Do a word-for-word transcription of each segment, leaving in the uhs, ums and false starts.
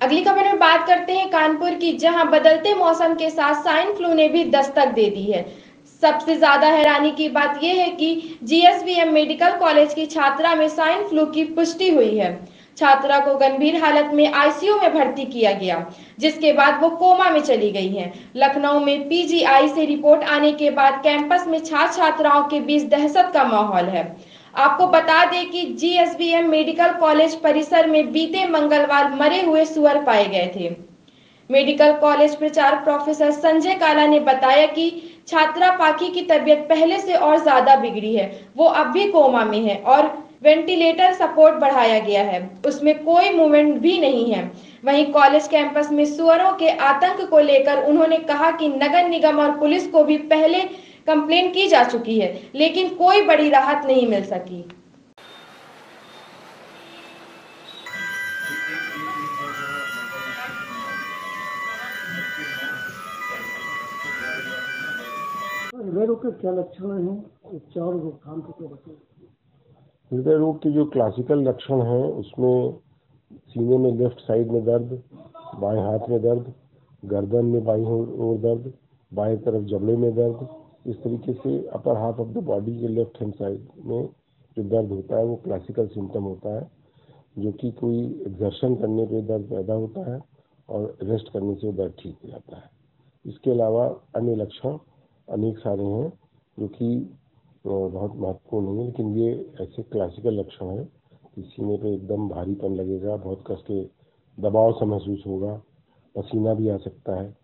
अगली खबर में बात करते हैं कानपुर की, जहां बदलते मौसम के साथ स्वाइन फ्लू ने भी दस्तक दे दी है। सबसे ज्यादा हैरानी की बात यह है कि जीएसवीएम मेडिकल कॉलेज की छात्रा में स्वाइन फ्लू की पुष्टि हुई है। छात्रा को गंभीर हालत में आईसीयू में भर्ती किया गया, जिसके बाद वो कोमा में चली गई है। लखनऊ में पीजीआई से रिपोर्ट आने के बाद कैंपस में छात्र छात्राओं के बीच दहशत का माहौल है। आपको बता दें कि जीएसवीएम मेडिकल कॉलेज परिसर में बीते मंगलवार मरे हुए सुअर पाए गए थे। मेडिकल कॉलेज प्रचारक प्रोफेसर संजय काला ने बताया कि छात्रा पाखी की तबीयत पहले से और ज्यादा बिगड़ी है। वो अब भी कोमा में है और वेंटिलेटर सपोर्ट बढ़ाया गया है, उसमें कोई मूवमेंट भी नहीं है। वहीं कॉलेज कैंपस में सुअरों के आतंक को लेकर उन्होंने कहा कि नगर निगम और पुलिस को भी पहले कंप्लेन की जा चुकी है, लेकिन कोई बड़ी राहत नहीं मिल सकी। हृदय रोग के क्या लक्षण हैं, उपचार और रोकथाम के क्या बताएं? हृदय रोग के जो क्लासिकल लक्षण हैं उसमें सीने में लेफ्ट साइड में दर्द, बाएं हाथ में दर्द, गर्दन में बाईं ओर दर्द, बाएं तरफ जबड़े में दर्द, इस तरीके से upper half of the body के लेफ्ट हैंड साइड में जो दर्द होता है वो क्लासिकल सिम्टम होता है, जो कि कोई एक्सर्शन करने पे दर्द पैदा होता है और रेस्ट करने से दर्द ठीक हो जाता है। इसके अलावा अन्य लक्षण अनेक सारे हैं जो कि बहुत महत्वपूर्ण नहीं है, लेकिन ये ऐसे क्लासिकल लक्षण है कि सीने पे एकदम भारीपन लगेगा, बहुत कस के दबाव सा महसूस होगा, पसीना भी आ सकता है।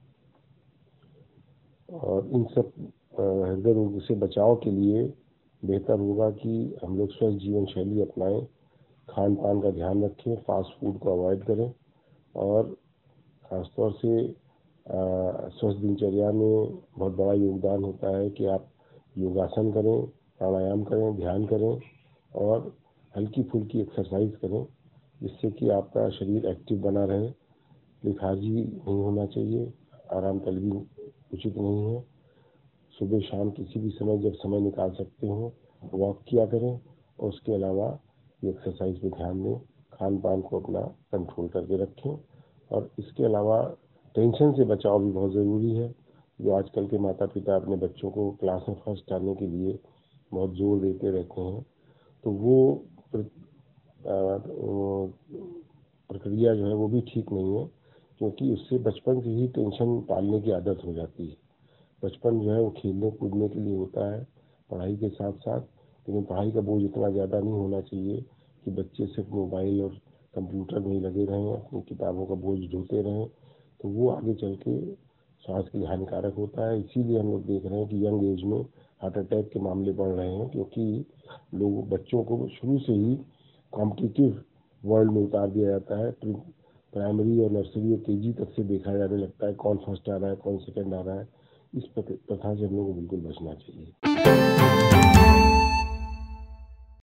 और इन सब हृदय रोग से बचाव के लिए बेहतर होगा कि हम लोग स्वस्थ जीवन शैली अपनाएं, खान पान का ध्यान रखें, फास्ट फूड को अवॉइड करें और खासतौर से स्वस्थ दिनचर्या में बहुत बड़ा योगदान होता है कि आप योगासन करें, प्राणायाम करें, ध्यान करें और हल्की फुल्की एक्सरसाइज करें, जिससे कि आपका शरीर एक्टिव बना रहे। लेथार्जी नहीं होना चाहिए, आराम तलबी उचित नहीं है। सुबह शाम किसी भी समय जब समय निकाल सकते हो वॉक किया करें और उसके अलावा एक्सरसाइज पे ध्यान दें, खान पान को अपना कंट्रोल करके रखें। और इसके अलावा टेंशन से बचाव भी बहुत ज़रूरी है। जो आजकल के माता पिता अपने बच्चों को क्लास में फर्स्ट आने के लिए बहुत जोर देते रहते हैं, तो वो प्रक्रिया जो है वो भी ठीक नहीं है, क्योंकि उससे बचपन से ही टेंशन पालने की आदत हो जाती है। बचपन जो है वो खेलने कूदने के लिए होता है पढ़ाई के साथ साथ, लेकिन पढ़ाई का बोझ इतना ज़्यादा नहीं होना चाहिए कि बच्चे सिर्फ मोबाइल और कंप्यूटर में ही लगे रहें, अपनी किताबों का बोझ ढोते रहें, तो वो आगे चल के स्वास्थ्य के लिए हानिकारक होता है। इसीलिए हम लोग देख रहे हैं कि यंग एज में हार्ट अटैक के मामले बढ़ रहे हैं, क्योंकि लोग बच्चों को शुरू से ही कॉम्पिटिटिव वर्ल्ड में उतार दिया जाता है। प्राइमरी और नर्सरी और केजी तक से देखा जाने लगता है कौन फर्स्ट आ रहा है, कौन सेकंड आ रहा है। इस प्रथा से हम लोग को बिल्कुल बचना चाहिए।